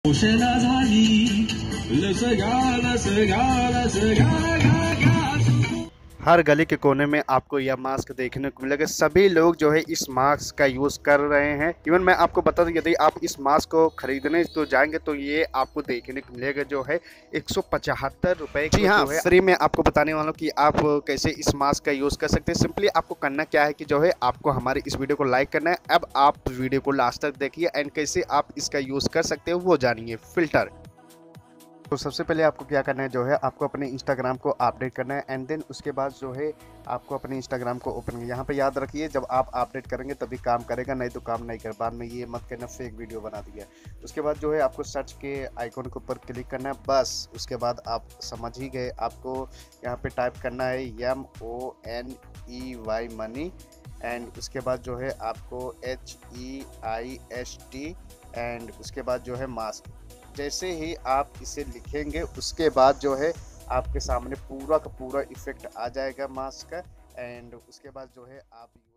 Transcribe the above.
उशिरा झाली लसगा लसगा लसगा गा गा हर गली के कोने में आपको यह मास्क देखने को मिलेगा। सभी लोग जो है इस मास्क का यूज़ कर रहे हैं। इवन मैं आपको बता दूं, यदि आप इस मास्क को खरीदने तो जाएंगे तो ये आपको देखने को मिलेगा जो है 175 रुपये। जी हाँ, फ्री में आपको बताने वाला हूँ कि आप कैसे इस मास्क का यूज़ कर सकते हैं। सिंपली आपको करना क्या है कि जो है आपको हमारी इस वीडियो को लाइक करना है। अब आप वीडियो को लास्ट तक देखिए एंड कैसे आप इसका यूज़ कर सकते हो वो जानिए। फिल्टर तो सबसे पहले आपको क्या करना है जो है आपको अपने इंस्टाग्राम को अपडेट करना है एंड देन उसके बाद जो है आपको अपने इंस्टाग्राम को ओपन करना है। यहाँ पे याद रखिए जब आप अपडेट करेंगे तभी काम करेगा, नहीं तो काम नहीं कर। बाद में ये मत करना फेक वीडियो बना दिया। उसके बाद जो है आपको सर्च के आइकॉन के ऊपर क्लिक करना है, बस उसके बाद आप समझ ही गए। आपको यहाँ पे टाइप करना है MONEY मनी एंड उसके बाद जो है आपको HEIST एंड उसके बाद जो है मास्क। जैसे ही आप इसे लिखेंगे उसके बाद जो है आपके सामने पूरा का पूरा इफेक्ट आ जाएगा मास्क का एंड उसके बाद जो है आप